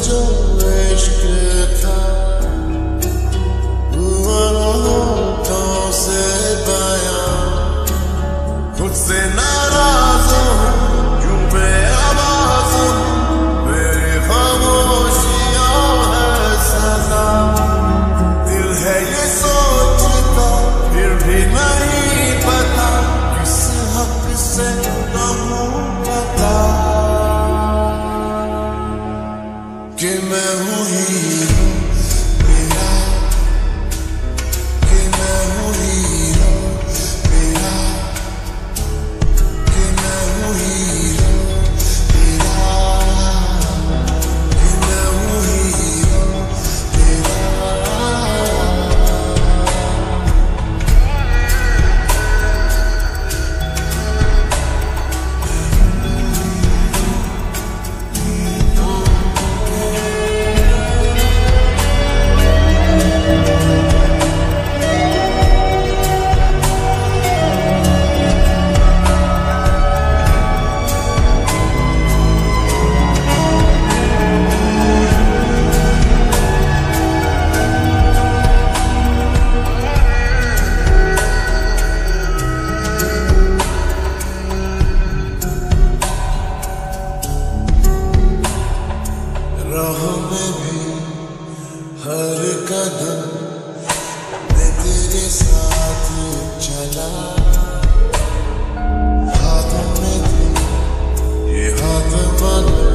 जो इश्क था हुआ होठों से बयां, खुद से नाराज हूँ क्यों बेआवाज़ हूँ, मेरी खामोशियाँ है सजा। दिल है ये सोचता फिर भी नहीं पता, किस हक से कहूँ पता कि मैं हूँ हीरो तेरा, कि मैं हूँ हीरो तेरा, कि मैं हूँ हीरो तेरा, कि मैं हूँ हीरो तेरा। राह में भी हर कदम मैं तेरे साथ चला, हाथों में थे ये हाथ मन